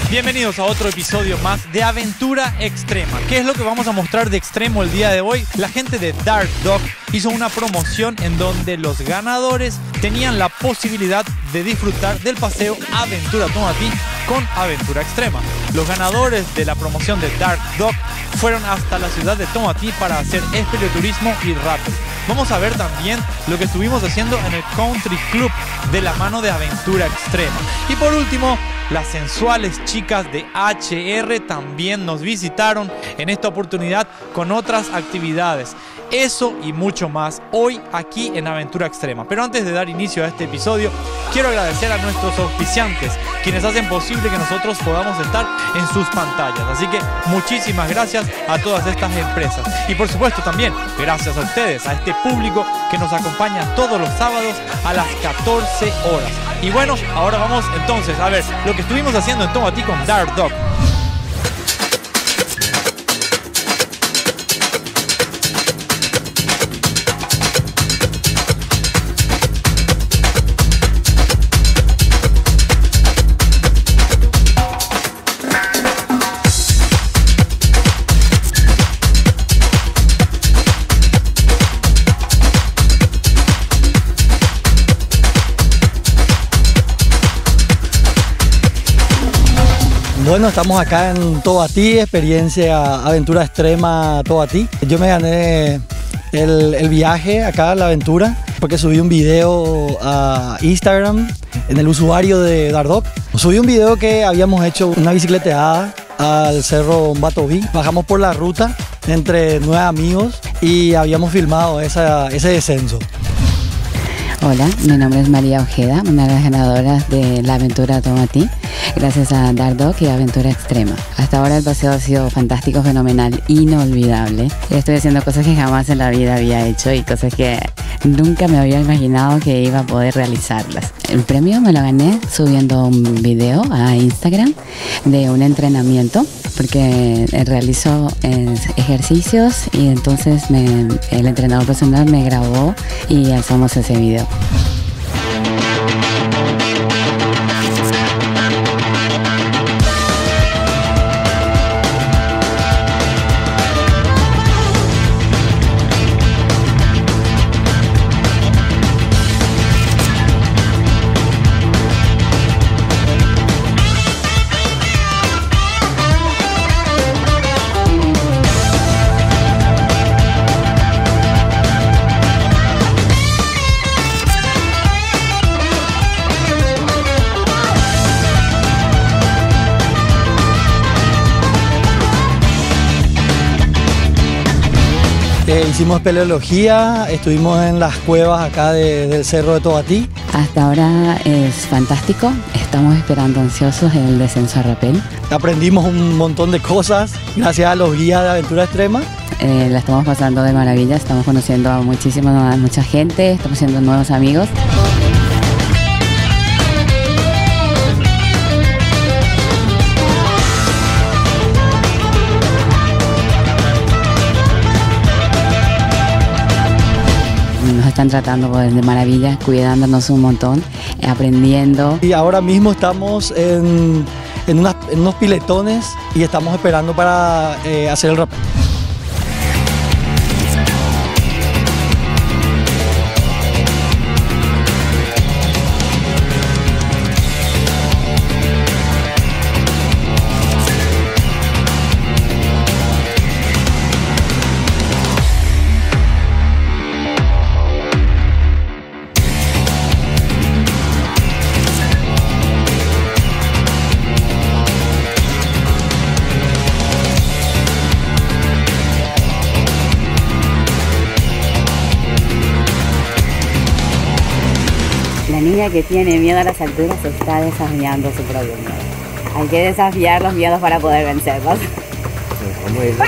Bienvenidos a otro episodio más de Aventura Extrema. ¿Qué es lo que vamos a mostrar de extremo el día de hoy? La gente de Dark Dog hizo una promoción en donde los ganadores tenían la posibilidad de disfrutar del paseo Aventura Tomatí con Aventura Extrema. Los ganadores de la promoción de Dark Dog fueron hasta la ciudad de Tomatí para hacer espeleoturismo y rappel. Vamos a ver también lo que estuvimos haciendo en el Country Club de la mano de Aventura Extrema. Y por último, las sensuales chicas de HR también nos visitaron en esta oportunidad con otras actividades. Eso y mucho más hoy aquí en Aventura Extrema. Pero antes de dar inicio a este episodio, quiero agradecer a nuestros auspiciantes, quienes hacen posible que nosotros podamos estar en sus pantallas. Así que muchísimas gracias a todas estas empresas. Y por supuesto también gracias a ustedes, a este público que nos acompaña todos los sábados a las 14 horas. Y bueno, ahora vamos entonces a ver lo que estuvimos haciendo en Tomatí con Dark Dog. Bueno, estamos acá en Tomatí, experiencia Aventura Extrema Tomatí. Yo me gané el viaje acá a la aventura porque subí un video a Instagram en el usuario de Dark Dog. Subí un video que habíamos hecho una bicicleteada al cerro Mbatoví. Bajamos por la ruta entre 9 amigos y habíamos filmado ese descenso. Hola, mi nombre es María Ojeda, una de las ganadoras de la Aventura Tomatí, gracias a Dark Dog y Aventura Extrema. Hasta ahora el paseo ha sido fantástico, fenomenal, inolvidable. Estoy haciendo cosas que jamás en la vida había hecho y cosas que nunca me había imaginado que iba a poder realizarlas. El premio me lo gané subiendo un video a Instagram de un entrenamiento, porque realizo ejercicios y entonces el entrenador personal me grabó y hacemos ese video. Hicimos espeleología, estuvimos en las cuevas acá del cerro de Tomatí. Hasta ahora es fantástico, estamos esperando ansiosos el descenso a rappel. Aprendimos un montón de cosas gracias a los guías de Aventura Extrema. La estamos pasando de maravilla, estamos conociendo a mucha gente, estamos haciendo nuevos amigos. Nos están tratando de maravilla, cuidándonos un montón, aprendiendo. Y ahora mismo estamos en unos piletones y estamos esperando para hacer el rappel. La niña que tiene miedo a las alturas está desafiando su propio miedo. Hay que desafiar los miedos para poder vencerlos. Vamos a ir.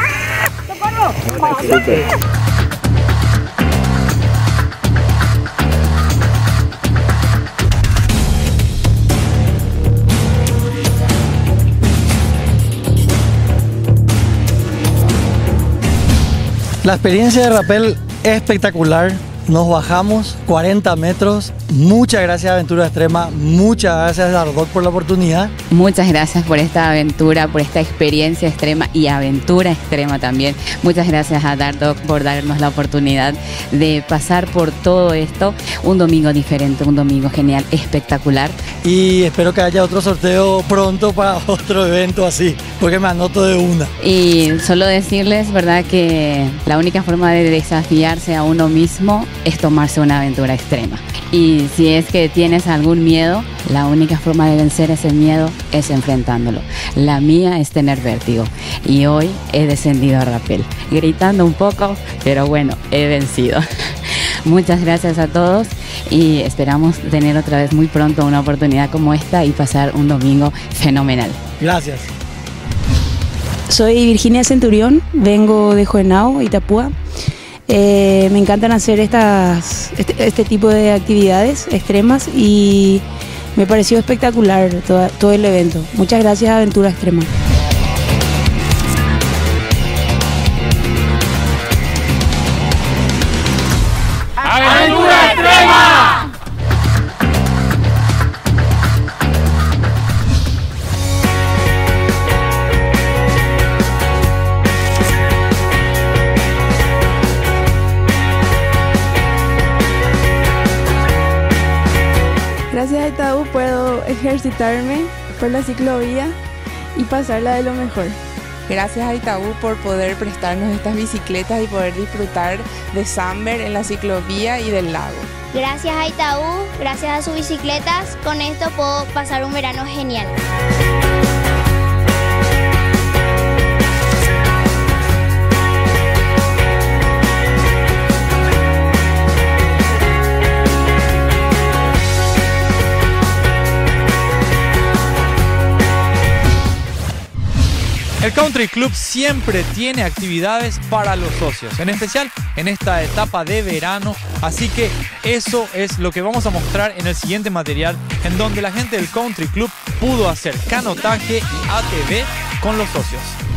La experiencia de rappel es espectacular. nos bajamos 40 metros. Muchas gracias Aventura Extrema, muchas gracias Dardoc por la oportunidad. Muchas gracias por esta aventura, por esta experiencia extrema y aventura extrema también. Muchas gracias a Dardoc por darnos la oportunidad de pasar por todo esto. Un domingo diferente, un domingo genial, espectacular. Y espero que haya otro sorteo pronto para otro evento así, porque me anoto de una. Y solo decirles, ¿verdad?, que la única forma de desafiarse a uno mismo es tomarse una aventura extrema. Y si es que tienes algún miedo, la única forma de vencer ese miedo es enfrentándolo. La mía es tener vértigo. Y hoy he descendido a rapel, gritando un poco, pero bueno, he vencido. Muchas gracias a todos y esperamos tener otra vez muy pronto una oportunidad como esta y pasar un domingo fenomenal. Gracias. Soy Virginia Centurión, vengo de Juvenao, Itapúa. Me encantan hacer este tipo de actividades extremas y me pareció espectacular todo el evento. Muchas gracias a Aventura Extrema. ¡Aventura Extrema! Gracias a Itaú puedo ejercitarme por la ciclovía y pasarla de lo mejor. Gracias a Itaú por poder prestarnos estas bicicletas y poder disfrutar de Samber en la ciclovía y del lago. Gracias a Itaú, gracias a sus bicicletas, con esto puedo pasar un verano genial. El Country Club siempre tiene actividades para los socios, en especial en esta etapa de verano, así que eso es lo que vamos a mostrar en el siguiente material, en donde la gente del Country Club pudo hacer canotaje y ATV con los socios.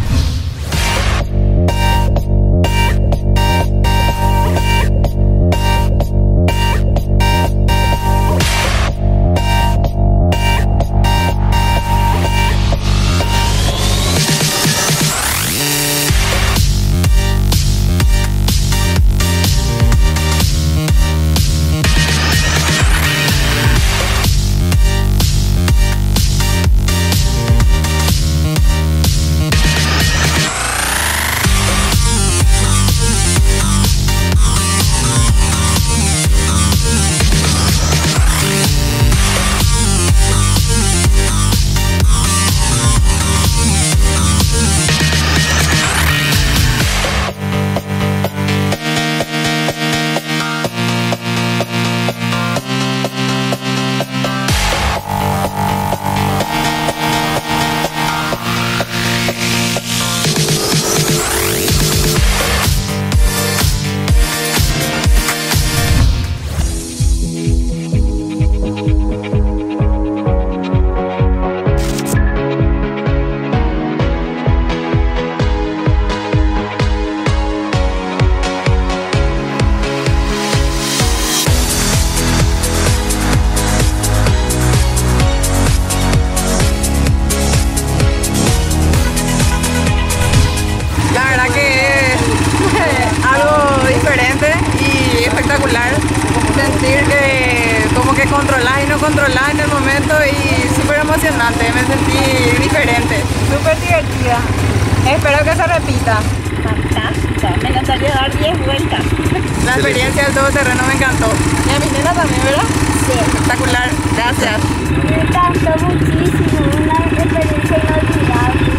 Sentir que como que controlás y no controlás en el momento y súper emocionante, me sentí diferente. Súper divertida, espero que se repita. Fantástica, me encantaría dar 10 vueltas. La experiencia del todoterreno me encantó. Y a mi nena también, ¿verdad? Sí. Espectacular, gracias. Me encantó muchísimo, una experiencia inolvidable.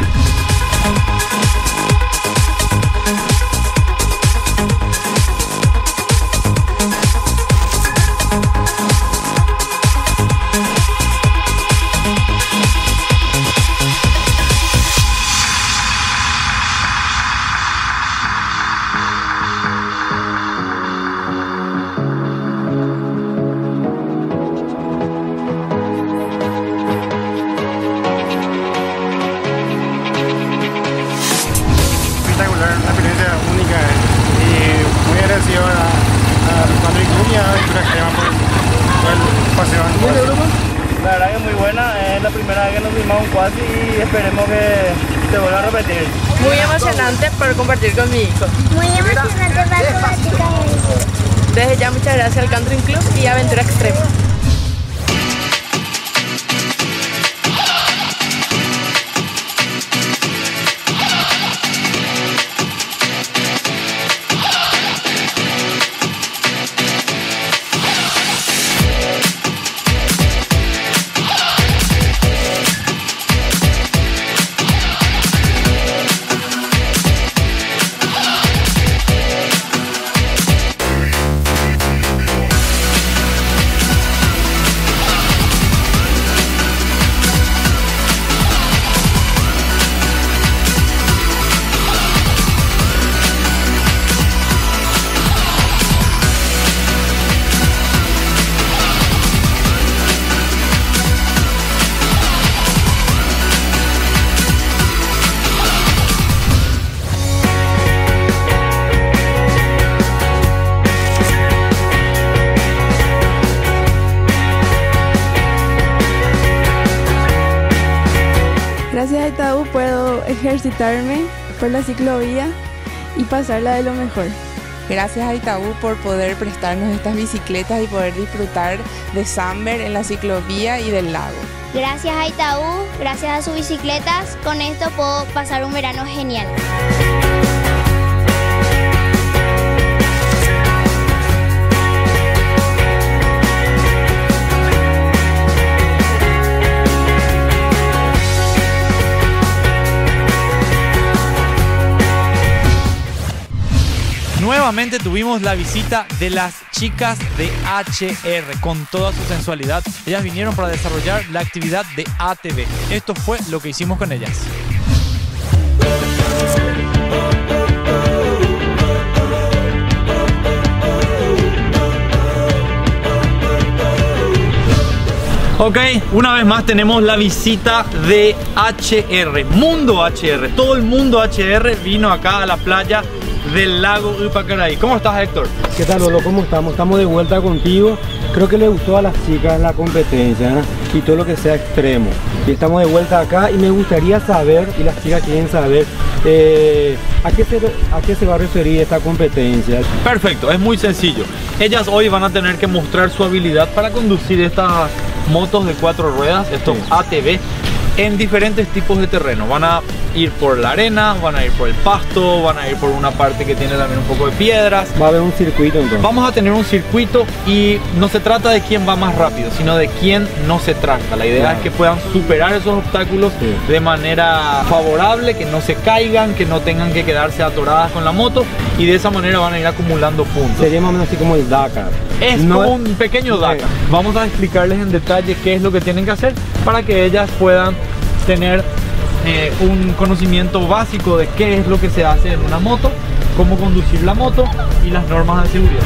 la primera vez que nos subimos a un quad y esperemos que se vuelva a repetir. Muy emocionante por compartir con mi hijo. Muy emocionante para compartir con mi hijo. Desde ya muchas gracias al Country Club y Aventura Extrema. Gracias a Itaú puedo ejercitarme por la ciclovía y pasarla de lo mejor. Gracias a Itaú por poder prestarnos estas bicicletas y poder disfrutar de Samber en la ciclovía y del lago. Gracias a Itaú, gracias a sus bicicletas, con esto puedo pasar un verano genial. Nuevamente tuvimos la visita de las chicas de HR con toda su sensualidad. Ellas vinieron para desarrollar la actividad de ATV. Esto fue lo que hicimos con ellas. Ok, una vez más tenemos la visita de HR, Mundo HR. Todo el mundo HR vino acá a la playa del lago Upacaraí. ¿Cómo estás, Héctor? ¿Qué tal, Lolo? ¿Cómo estamos? Estamos de vuelta contigo. Creo que le gustó a las chicas la competencia, ¿no? Y todo lo que sea extremo. Y estamos de vuelta acá y me gustaría saber, y las chicas quieren saber, ¿a qué se va a referir esta competencia? Perfecto, es muy sencillo. Ellas hoy van a tener que mostrar su habilidad para conducir estas motos de 4 ruedas, estos ATV, en diferentes tipos de terreno. Van a ir por la arena, van a ir por el pasto, van a ir por una parte que tiene también un poco de piedras. Va a haber un circuito entonces. Vamos a tener un circuito y no se trata de quién va más rápido, sino de quién no se tranca. La idea es que puedan superar esos obstáculos de manera favorable, que no se caigan, que no tengan que quedarse atoradas con la moto, y de esa manera van a ir acumulando puntos. Sería más o menos así como el Dakar. Es no como un pequeño Dakar. Vamos a explicarles en detalle qué es lo que tienen que hacer para que ellas puedan tener un conocimiento básico de qué es lo que se hace en una moto, cómo conducir la moto y las normas de seguridad.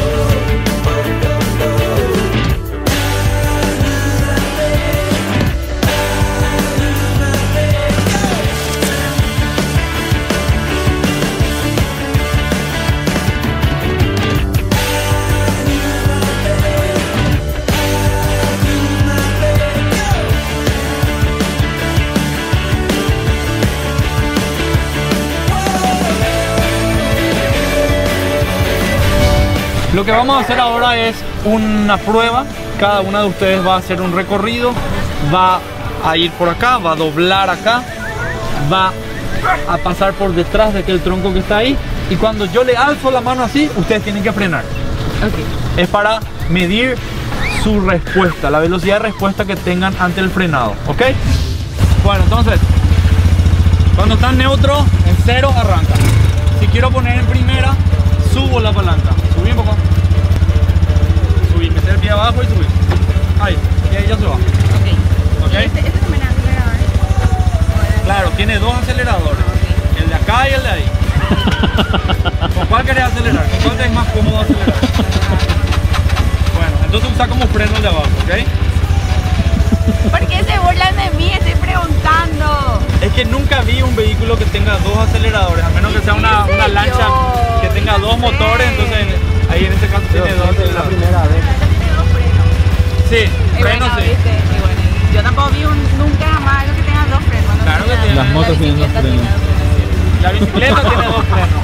Lo que vamos a hacer ahora es una prueba. Cada una de ustedes va a hacer un recorrido, va a ir por acá, va a doblar acá, va a pasar por detrás de aquel tronco que está ahí, y cuando yo le alzo la mano así, ustedes tienen que frenar. Es para medir su respuesta, la velocidad de respuesta que tengan ante el frenado, ¿ok? Bueno, entonces, cuando están neutro, en 0 arranca. Si quiero poner en primera, subo la palanca. Subí un poco. Subí, meter el pie abajo y subir. Ahí, y ahí ya se va. Ok. Este también es acelerador. Claro, tiene 2 aceleradores. El de acá y el de ahí. ¿Con cuál querés acelerar? ¿Con cuál te es más cómodo acelerar? Bueno, entonces usa como freno el de abajo, ¿ok? ¿Por qué se burlan de mí? Estoy preguntando. Es que nunca vi un vehículo que tenga 2 aceleradores, a menos que sea una lancha que tenga 2 motores, entonces ahí en este caso tiene 2 aceleradores. Es la primera vez. Sí, freno sí. Yo tampoco vi nunca jamás algo que tenga 2 frenos. ¿No? Claro que tiene. Las motos tienen 2 frenos. La bicicleta tiene 2 frenos.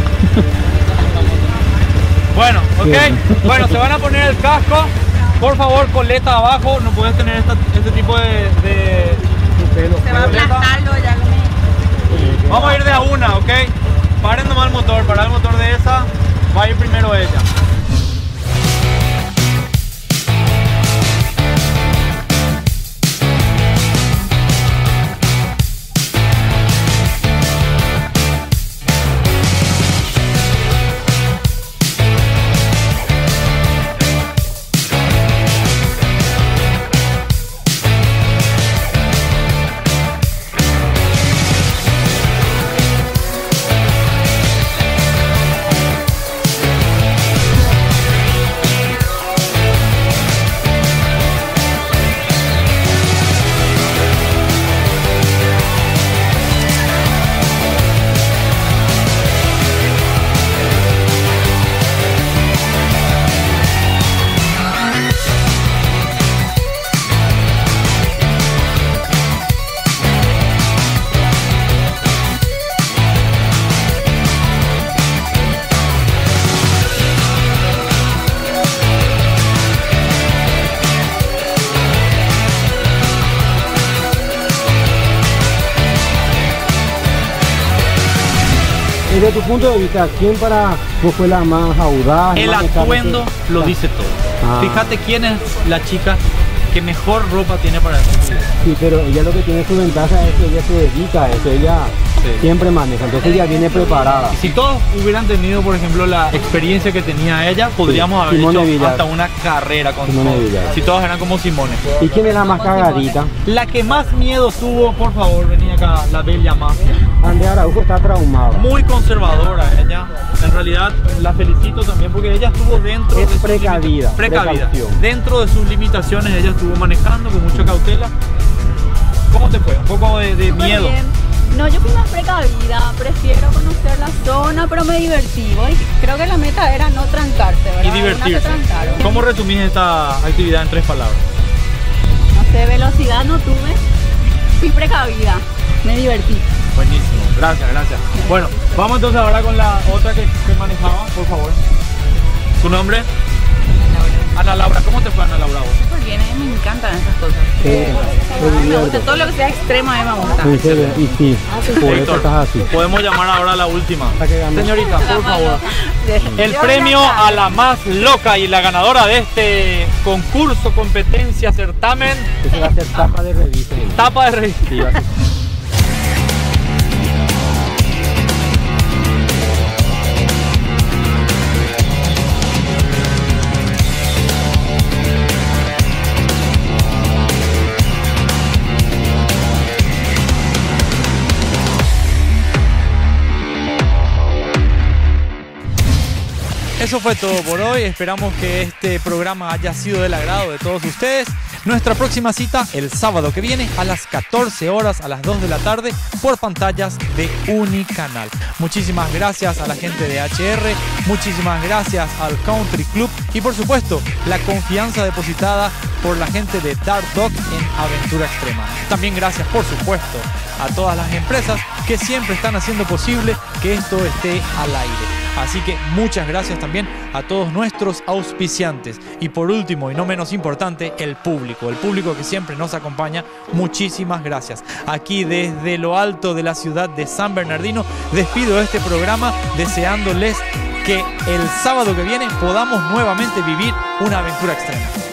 Bueno, ok. Bueno, se van a poner el casco. Por favor, coleta abajo. No puedes tener este tipo de pelo. Se va a aplastarlo ya. Vamos a ir de a una, ok. Paren nomás el motor. Para el motor de esa va a ir primero ella. Desde tu punto de vista, ¿quién para vos fue la más audaz? El más atuendo lo dice todo. Fíjate quién es la chica que mejor ropa tiene para eso. Sí, pero ella lo que tiene su ventaja es que ella se dedica a eso, ella siempre maneja, entonces ella viene preparada. Si todos hubieran tenido, por ejemplo, la experiencia que tenía ella, podríamos haber hecho hasta una carrera con todos. Si todos eran como Simone. ¿Y quién es la más cagadita? La que más miedo tuvo, por favor, venía acá, la bella mafia. Andrea Araujo está traumada. Muy conservadora ella. En realidad la felicito también porque ella estuvo dentro de precavida. Dentro de sus limitaciones ella estuvo manejando con mucha cautela. ¿Cómo te fue? Un poco de miedo. Bien. No, yo fui más precavida, prefiero conocer la zona, pero me divertí. Creo que la meta era no trancarse, ¿verdad? Y divertirse. ¿Cómo resumís esta actividad en 3 palabras? No sé, velocidad no tuve, fui precavida, me divertí. Buenísimo, gracias, gracias. Bueno, vamos entonces ahora con la otra que manejaba, por favor. ¿Su nombre? Ana Laura, ¿cómo te fue, Ana Laura? Súper bien, a mí me encantan esas cosas. Me gusta todo lo que sea extremo, a mí me gusta. Y sí, por eso estás así. Podemos llamar ahora a la última. Señorita, por favor. El premio a la más loca y la ganadora de este concurso, competencia, certamen. Eso va a ser tapa de revista. Tapa de revista. Eso fue todo por hoy, esperamos que este programa haya sido del agrado de todos ustedes. Nuestra próxima cita el sábado que viene a las 14 horas, a las 2 de la tarde, por pantallas de Unicanal. Muchísimas gracias a la gente de HR, muchísimas gracias al Country Club y por supuesto la confianza depositada por la gente de Dark Dog en Aventura Extrema. También gracias por supuesto a todas las empresas que siempre están haciendo posible que esto esté al aire. Así que muchas gracias también a todos nuestros auspiciantes. Y por último y no menos importante, el público que siempre nos acompaña. Muchísimas gracias. Aquí desde lo alto de la ciudad de San Bernardino despido este programa deseándoles que el sábado que viene podamos nuevamente vivir una aventura extrema.